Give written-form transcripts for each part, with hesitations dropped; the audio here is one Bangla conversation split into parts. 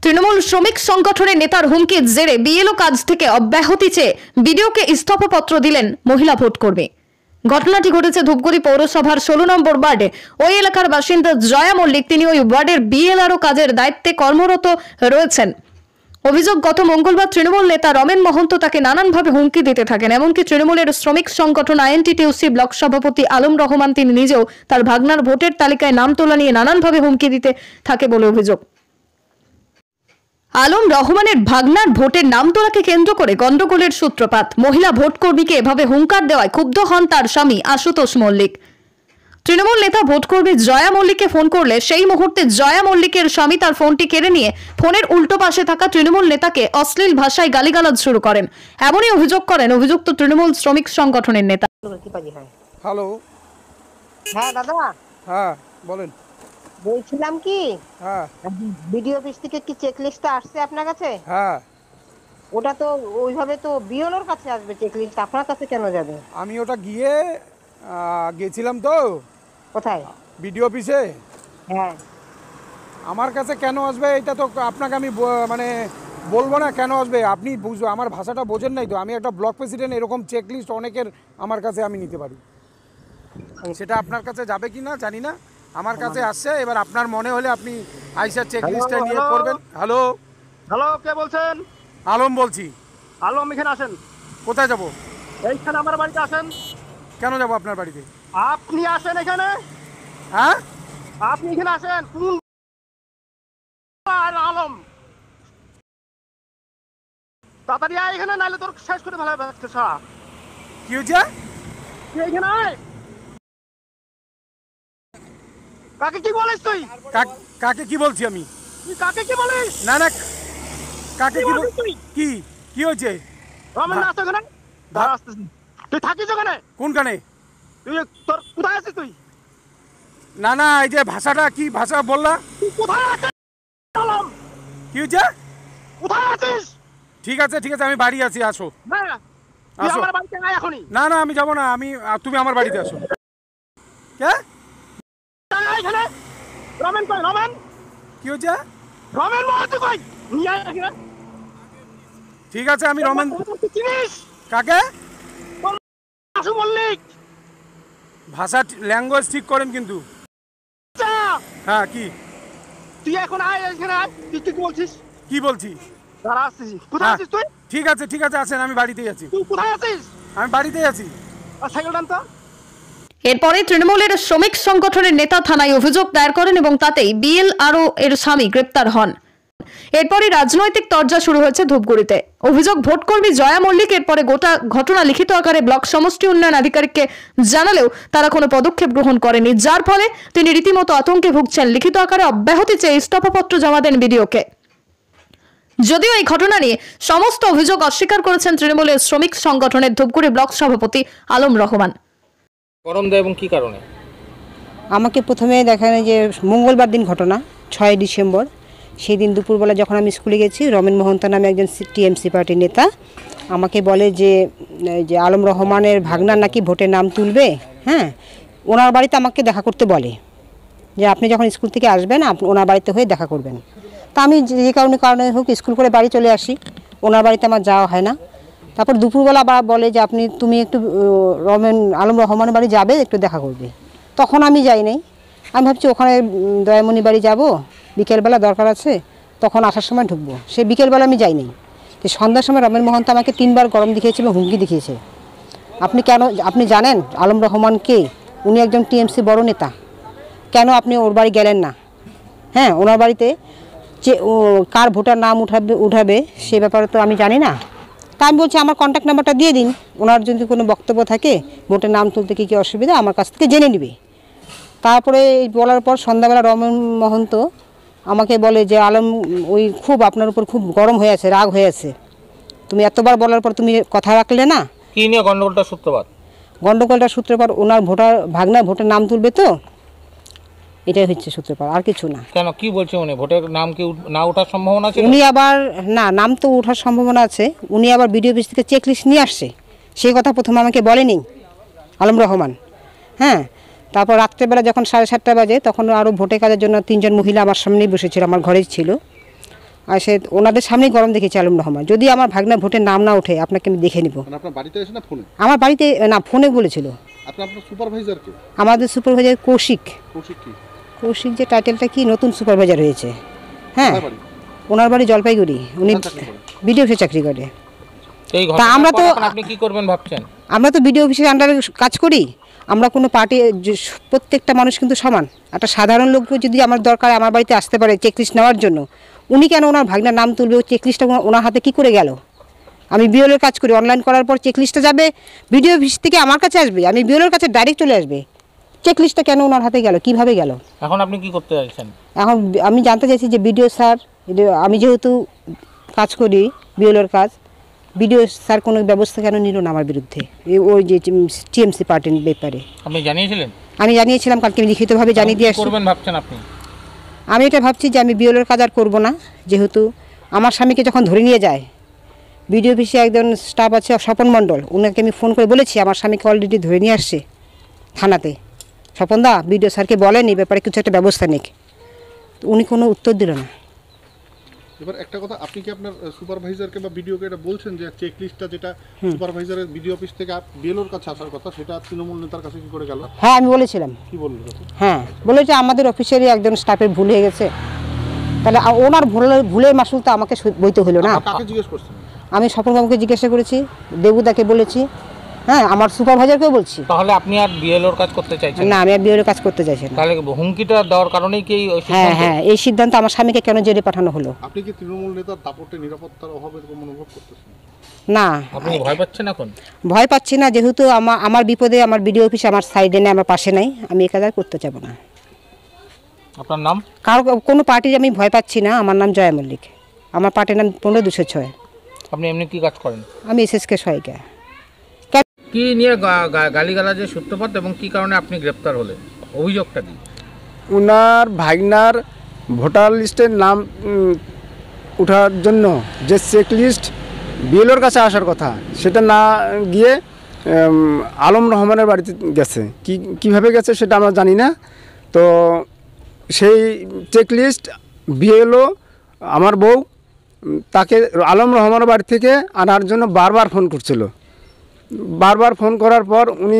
তৃণমূল শ্রমিক সংগঠনের নেতার হুমকির জেরে বিএলও কাজ থেকে অব্যাহতি চেয়ে বিডিওকে ইস্তফাপত্র দিলেন মহিলা ভোটকর্মী। ঘটনাটি ঘটেছে ধূপগুড়ি পৌরসভার 16 নম্বর ওয়ার্ডে। ওই এলাকার বাসিন্দা জয়া মল্লিক, তিনি ওই ওয়ার্ডের বিএলআরও কাজের দায়িত্বে কর্মরত রয়েছেন। অভিযোগ, গত মঙ্গলবার তৃণমূল নেতা রমেন মহন্ত তাকে নানানভাবে হুমকি দিতে থাকেন। এমনকি তৃণমূলের শ্রমিক সংগঠন আইএনটিটিউসি ব্লক সভাপতি আলম রহমান, তিনি নিজেও তার ভাগনার ভোটের তালিকায় নাম তোলা নিয়ে নানানভাবে হুমকি দিতে থাকে বলে অভিযোগ। আলম রহমানের ভাগনার ভোটের নাম তোলাকে কেন্দ্র করে গন্ডগোলের সূত্রপাত। মহিলা ভোটকর্মীকে এভাবে হুঙ্কার দেওয়ায় ক্ষুব্ধ হন তার স্বামী আশুতোষ মল্লিক। তৃণমূল নেতা ভোটকর্মী জয়া মল্লিককে ফোন করলে সেই মুহূর্তে জয়া মল্লিকের স্বামী তার ফোনটি কেড়ে নিয়ে ফোনের উল্টো পাশে থাকা তৃণমূল নেতাকে অশ্লীল ভাষায় গালিগালাজ শুরু করেন। এমনই অভিযোগ করেন অভিযুক্ত তৃণমূল শ্রমিক সংগঠনের নেতা। হ্যালো, হ্যাঁ দাদা। হ্যাঁ বলেন। বলছিলাম কি, হ্যাঁ ভিডিও অফিস থেকে কি চেকলিস্টটা আসছে আপনার কাছে? হ্যাঁ, ওটা তো ওইভাবে তো বিএলওর কাছে আসবে, চেকলিস্ট আপনার কাছে কেন যাবে? আমি ওটা গেছিলাম তো। কোথায়? ভিডিও অফিসে। হ্যাঁ, আমার কাছে কেন আসবে এটা তো আপনাকে আমি মানে বলবো না কেন আসবে। আপনি বুঝবো, আমার ভাষাটা বোঝেন নাই তো। আমি একটা ব্লক প্রেসিডেন্ট, এরকম চেকলিস্ট অনেকের আমার কাছে আমি নিতে পারি। সেটা আপনার কাছে যাবে কি না জানি না, আমার কাছে আসছে। এবার আপনার মনে হলে আপনি আইসা চেকলিস্টটা নিয়ে করবেন। হ্যালো হ্যালো, কে বলছেন? আলম বলছি। আলম, এখানে আসেন। কোথায় যাব? এইখানে আমার বাড়িতে আসেন। কেন যাব আপনার বাড়িতে? আপনি আসেন এখানে। হ্যাঁ, আপনি এখানে আসেন। কোন আলম? তাড়াতাড়ি আয় এখানে, নাইলে তোর শেষ করে ভালো হবে। কি হয়েছে? তুই এখানে আয়। কাকে কি বলিস তুই? কাকে কি বলছি আমি? তুই কাকে কি বলিস? না না, কাকে কি তুই? কি কি হয়েছে? রমেন না, এখানে আসতেছিস? তুই থাকিস ওখানে? কোনখানে? তুই তোর কোথায় আছিস তুই? না না, এই যে ভাষাটা কি ভাষা বললা? তুই কোথায় আছিস আলম? কি হয়েছে? কোথায় আছিস? ঠিক আছে ঠিক আছে, আমি বাড়ি আছি, আসো। হ্যাঁ, তুই আসো। আমার বাড়িতে আয় এখনই। না না, আমি যাবো না। তুমি আমার বাড়িতে আসো। কে? এখানে রমেন কই? রমেন কি হয়েছে? রমেন মহাতো কই? নিয়ে আয় এখানে। ঠিক আছে, আমি রমেন। চিনিস কাকে? আশু মল্লিক। ভাষা ল্যাঙ্গুয়েজ ঠিক করেন কিন্তু। হ্যাঁ, কি? তুই এখন আয় এখানে আয়। তুই কি বলছিস? কি বলছি? দাঁড়া, আসছিস। কোথায় আছিস তুই? ঠিক আছে ঠিক আছে, আসেন, আমি বাড়িতেই আছি। তুই কোথায় আছিস? আমি বাড়িতেই আছি। আর সাইকেল টান তো। এরপরে তৃণমূলের শ্রমিক সংগঠনের নেতা থানায় অভিযোগ দায়ের করেন এবং তাতেই বিএলআরও এর স্বামী গ্রেপ্তার হন। এরপরই রাজনৈতিক তরজা শুরু হয়েছে ধূপগুড়িতে। অভিযোগ, ভোটকর্মী জয়া মল্লিক এরপরে গোটা ঘটনা লিখিত আকারে ব্লক সমষ্টি উন্নয়ন আধিকারিককে জানালেও তারা কোনো পদক্ষেপ গ্রহণ করেনি, যার ফলে তিনি রীতিমতো আতঙ্কে ভুগছেন। লিখিত আকারে অব্যাহতি চেয়ে ইস্তফাপত্র জমা দেন বিডিওকে। যদিও এই ঘটনা নিয়ে সমস্ত অভিযোগ অস্বীকার করেছেন তৃণমূলের শ্রমিক সংগঠনের ধূপগুড়ি ব্লক সভাপতি আলম রহমান। গরম দেয় এবং কি কারণে? আমাকে প্রথমে দেখানো যে মঙ্গলবার দিন ঘটনা, 6 ডিসেম্বর। সেই দিন দুপুরবেলা যখন আমি স্কুলে গেছি, রমেন মহন্ত নামে একজন টিএমসি পার্টির নেতা আমাকে বলে যে আলম রহমানের ভাগনার নাকি ভোটের নাম তুলবে। হ্যাঁ, ওনার বাড়িতে আমাকে দেখা করতে বলে যে আপনি যখন স্কুল থেকে আসবেন ওনার বাড়িতে হয়ে দেখা করবেন। তা আমি যে কারণে হোক স্কুল করে বাড়ি চলে আসি। ওনার বাড়িতে আমার যাওয়া হয় না। তারপর দুপুরবেলা আবার বলে যে তুমি একটু আলম রহমানের বাড়ি যাবে, একটু দেখা করবে। তখন আমি যাই নাই। আমি ভাবছি ওখানে দয়ামণি বাড়ি যাব, বিকেলবেলা দরকার আছে, তখন আসার সময় ঢুকবো। সে বিকেলবেলা আমি যাই নাই। যে সন্ধ্যার সময় রমেন মহন্ত আমাকে 3বার গরম দেখিয়েছে এবং হুমকি দেখিয়েছে। আপনি জানেন আলম রহমান কে? উনি একজন টিএমসি বড় নেতা। কেন আপনি ওর বাড়ি গেলেন না? হ্যাঁ, ওনার বাড়িতে যে কার ভোটার নাম উঠাবে সে ব্যাপারে তো আমি জানি না। তা আমি বলছি আমার কন্ট্যাক্ট নাম্বারটা দিয়ে দিন, ওনার যদি কোনো বক্তব্য থাকে ভোটের নাম তুলতে কী কী অসুবিধা আমার কাছ থেকে জেনে নেবে। তারপরে বলার পর সন্ধ্যাবেলা রমেন মহন্ত আমাকে বলে যে আলম খুব আপনার উপর খুব গরম হয়ে আছে, রাগ হয়ে আছে। তুমি এতবার বলার পর তুমি কথা রাখলে না। কি নিয়ে গন্ডগোলটা সূত্রপাত? গন্ডগোলটা সূত্রপাত ওনার ভাগনার ভোটের নাম তুলবে তো, এটাই হচ্ছে সূত্রপাত, আর কিছু না। কেন, কি বলছে উনি? ভোটের নাম কি না ওঠার সম্ভাবনা আছে? উনি আবার না, নাম তো ওঠার সম্ভাবনা আছে। উনি আবার বিডিও অফিস থেকে চেকলিস্ট নিয়ে আসছে, সেই কথা প্রথমে আমাকে বলেনি আলম রহমান। হ্যাঁ, তারপর রাত্রেবেলা যখন 7:30 বাজে তখন আরও ভোটে কাজের জন্য 3জন মহিলা আমার সামনেই বসেছিল, আমার ঘরেই ছিল। আর সে ওনাদের সামনেই গরম দেখেছি আলম রহমান। যদি আমার ভাগনা ভোটের নাম না ওঠে আপনাকে আমি দেখে নিব। আপনার বাড়িতে এসে না ফোনে? আমার বাড়িতে না, ফোনে বলেছিল। আপনার সুপারভাইজার কে? আমাদের সুপারভাইজার কৌশিক। কৌশিক কি? কৌশিক যে টাইটেলটা কি, নতুন সুপারভাইজার হয়েছে। হ্যাঁ, ওনার বাড়ি জলপাইগুড়ি। উনি বিডিও অফিসে চাকরি করে। তা আমরা তো, আপনি কি করবেন ভাবছেন? আমরা তো বিডিও অফিসের আন্ডারে কাজ করি। আমরা কোনো পার্টি, প্রত্যেকটা মানুষ কিন্তু সমান। একটা সাধারণ লোককে যদি আমার দরকার আমার বাড়িতে আসতে পারে চেকলিস্ট নেওয়ার জন্য, উনি কেন ওনার ভাগনার নাম তুলবে? ওই চেকলিস্টটা ওনার হাতে কি করে গেল? আমি বিওলের কাজ করি, অনলাইন করার পর চেকলিস্টটা যাবে বিডিও অফিস থেকে আমার কাছে আসবে, আমি বিওলের কাছে ডাইরেক্ট চলে আসবে। চেকলিস্টটা কেন ওনার হাতে গেল, কিভাবে গেল? এখন আপনি কি করতে চাইছেন? এখন আমি জানতে চাইছি যে বিডিও স্যার, আমি যেহেতু কাজ করি বিওলের কাজ, বিডিও স্যার কোনো ব্যবস্থা কেন নিল না আমার বিরুদ্ধে, ওই যে টিএমসি পার্টির ব্যাপারে? আপনি জানিয়েছিলেন? আমি জানিয়েছিলাম, কালকে আমি লিখিতভাবে জানিয়ে দিয়ে আসছি। করবেন ভাবছেন আপনি? আমি এটা ভাবছি যে আমি বিওলের কাজ আর করবো না, যেহেতু আমার স্বামীকে যখন ধরে নিয়ে যায় বিডিও অফিসে একজন স্টাফ আছে স্বপন মণ্ডল, ওনাকে আমি ফোন করে বলেছি আমার স্বামীকে অলরেডি ধরে নিয়ে আসছে থানাতে। স্বপনদা বিডিও স্যারকে বলেন এই ব্যাপারে কিছু একটা ব্যবস্থা নিক, উনি কোনো উত্তর দিল না। এবার একটা কথা, আপনি কি আপনার সুপারভাইজারকে বা বিডিওকে এটা বলছেন যে চেক লিস্টটা যেটা সুপারভাইজারের বিডিও অফিস থেকে বিএলওর কাছে আসার কথা, সেটা তৃণমূল নেতার কাছে কি করে গেল? হ্যাঁ, আমি বলেছিলাম। কি বললেন? হ্যাঁ, বলেছে আমাদের অফিসেরই একজন স্টাফের ভুল হয়ে গেছে। তাহলে ওনার ভুলের মাসুল তো আমাকে বইতে হলো না। কাকে জিজ্ঞেস করছেন? আমি স্বপনবাবুকে জিজ্ঞাসা করেছি, দেবুদাকে বলেছি, হ্যাঁ, আমার সুপারভাইজারকেও বলছি। তাহলে আপনি আর বিএলওর কাজ করতে চাইছেন না? আমি আর বিএলওর কাজ করতে চাইছি না। তাহলে হুমকিটা দেওয়ার কারণেই কি? হ্যাঁ হ্যাঁ, এই সিদ্ধান্ত আমার স্বামীকে কেন জেলে পাঠানো হলো? আপনি কি তৃণমূল নেতার দাপটে নিরাপত্তার অভাবে এরকম অনুভব করতেছেন? না, আপনি ভয় পাচ্ছেন এখন? ভয় পাচ্ছি না, যেহেতু আমার বিপদে আমার বিডিও অফিস আমার সাইডে নেই, আমার পাশে নাই, আমি এ কাজ আর করতে চাবো না। আপনার নাম? কারো কোনো পার্টির আমি ভয় পাচ্ছি না। আমার নাম জয়া মল্লিক, আমার পার্টির নাম 15206। আপনি এমনি কি কাজ করেন? আমি এসএসকে সহায়িকা। কি নিয়ে গালিগালাজের সূত্রপাত এবং কি কারণে আপনি গ্রেপ্তার হলেন, অভিযোগটা কি? ওনার ভাগনার ভোটার লিস্টের নাম ওঠার জন্য যে চেক লিস্ট বিএলওর কাছে আসার কথা, সেটা না গিয়ে আলম রহমানের বাড়িতে গেছে। কিভাবে গেছে সেটা আমরা জানি না। তো সেই চেক লিস্ট বিএলও আমার বউ তাকে আলম রহমানের বাড়ি থেকে আনার জন্য বারবার ফোন করছিল। বারবার ফোন করার পর উনি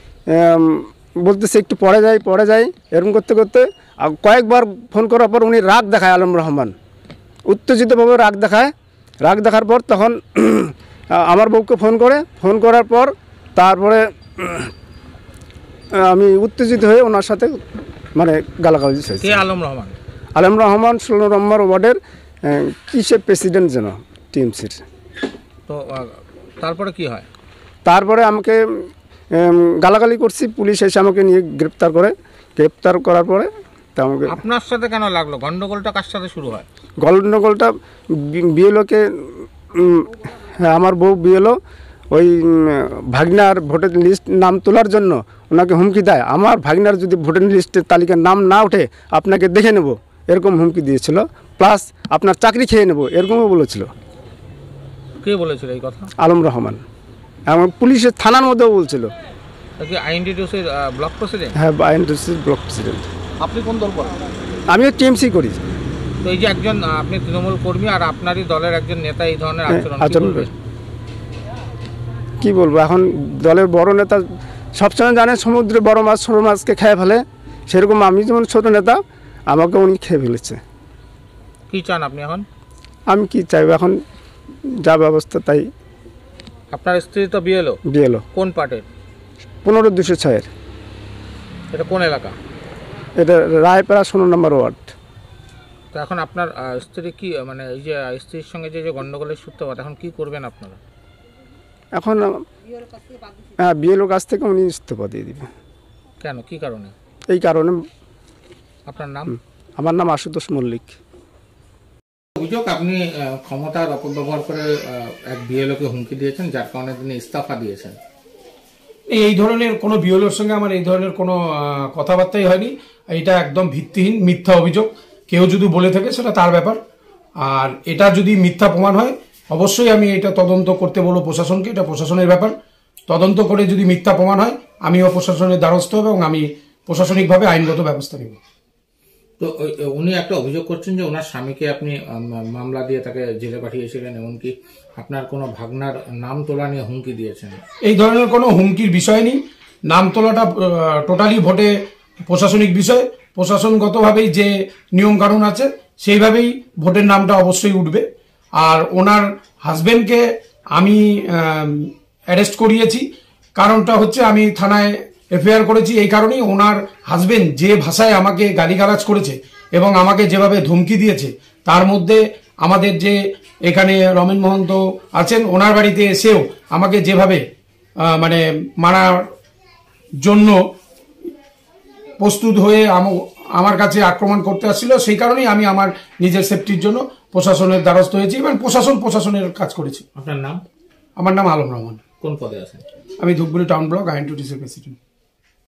বলতেছে একটু পরে যাই এরকম করতে করতে কয়েকবার ফোন করার পর উনি রাগ দেখায়, আলম রহমান উত্তেজিতভাবে রাগ দেখার পর তখন আমার বউকে ফোন করার পর তারপরে আমি উত্তেজিত হয়ে ওনার সাথে মানে গালাগালি হয়েছে। আলম রহমান 16 নম্বর ওয়ার্ডের কিসের প্রেসিডেন্ট যেন টিএমসির। তো তারপরে কি হয়? তারপরে আমাকে গালাগালি করছি, পুলিশ এসে আমাকে নিয়ে গ্রেপ্তার করার পরে তা আমাকে। আপনার সাথে কেন লাগলো? গন্ডগোলটা কার সাথে শুরু হয়? গন্ডগোলটা বিএলওকে, আমার বউ বিএলও ওই ভাগনার ভোটার লিস্ট নাম তোলার জন্য ওনাকে হুমকি দেয়। আমার ভাগনার যদি ভোটার লিস্টের তালিকার নাম না ওঠে আপনাকে দেখে নেব, এরকম হুমকি দিয়েছিল। প্লাস আপনার চাকরি খেয়ে নেব, এরকমও বলেছিল। কে বলেছিল এই কথা? আলম রহমান। এবং পুলিশের থানার মধ্যেও বলছিল। আইএনটিটিউসির ব্লক প্রেসিডেন্ট? হ্যাঁ, আইএনটিটিউসির ব্লক প্রেসিডেন্ট। আপনি কোন দল করেন? আমিও টিএমসি করি। তো এই যে একজন আপনি তৃণমূল কর্মী আর আপনারই দলের একজন নেতা এই ধরনের আচরণ করে, কি বলবো এখন? দলের বড় নেতা সবসময় জানে সমুদ্রে বড় মাছ ছোটো মাছকে খেয়ে ফেলে, সেরকম আমি যেমন ছোট নেতা আমাকে উনি খেয়ে ফেলেছে। কি চান আপনি এখন? আমি কি চাইব এখন? যা ব্যবস্থা তাই। আপনার স্ত্রী তো বিএলও কোন পার্টির? 15206-এর। এটা কোন এলাকা? এটা রায়পাড়া 16 নম্বর ওয়ার্ড। তো এখন আপনার স্ত্রী কি মানে এই যে স্ত্রীর সঙ্গে যে গন্ডগোলের সূত্রপাত, এখন কি করবেন আপনারা? এখন হ্যাঁ, বিএলওর কাছ থেকে উনি ইস্তফা দিয়ে দিবে। কেন, কি কারণে? এই কারণে। আপনার নাম? আমার নাম আশুতোষ মল্লিক। অভিযোগ আপনি ক্ষমতার অপব্যবহার করে এক বিএলওকে হুমকি দিয়েছেন, যার কারণে তিনি ইস্তফা দিয়েছেন। এই ধরনের কোনো বিএলওর সঙ্গে আমার এই ধরনের কোনো কথাবার্তাই হয়নি। এটা একদম ভিত্তিহীন মিথ্যা অভিযোগ। কেউ যদি বলে থাকে সেটা তার ব্যাপার। আর এটা যদি মিথ্যা প্রমাণ হয় অবশ্যই আমি এটা তদন্ত করতে বলবো প্রশাসনকে। এটা প্রশাসনের ব্যাপার। তদন্ত করে যদি মিথ্যা প্রমাণ হয় আমিও প্রশাসনের দ্বারস্থ হব এবং আমি প্রশাসনিকভাবে আইনগত ব্যবস্থা নেব। তো উনি একটা অভিযোগ করছেন যে ওনার স্বামীকে আপনি মামলা দিয়ে তাকে জেলে পাঠিয়েছিলেন, এমনকি আপনার কোনো ভাগনার নাম তোলা নিয়ে হুমকি দিয়েছেন। এই ধরনের কোনো হুমকির বিষয় নেই। নাম তোলাটা টোটালি ভোটে প্রশাসনিক বিষয়। প্রশাসনগতভাবেই যে নিয়ম কানুন আছে সেইভাবেই ভোটের নামটা অবশ্যই উঠবে। আর ওনার হাজবেন্ডকে আমি অ্যারেস্ট করিয়েছি, কারণটা হচ্ছে আমি থানায় এফআইআর করেছি এই কারণেই, ওনার হাজবেন্ড যে ভাষায় আমাকে গালিগালাজ করেছে এবং আমাকে যেভাবে ধমকি দিয়েছে, তার মধ্যে আমাদের যে এখানে রমেন মহন্ত আছেন ওনার বাড়িতে এসেও আমাকে যেভাবে মানে মারার জন্য প্রস্তুত হয়ে আমার কাছে আক্রমণ করতে আসছিল, সেই কারণেই আমি আমার নিজের সেফটির জন্য প্রশাসনের দ্বারস্থ হয়েছি এবং প্রশাসনের কাজ করেছি। আপনার নাম? আমার নাম আলম রহমান। কোন পদে আছেন? আমি ধূপগুড়ি টাউন ব্লক আইএনটিটিসির প্রেসিডেন্ট।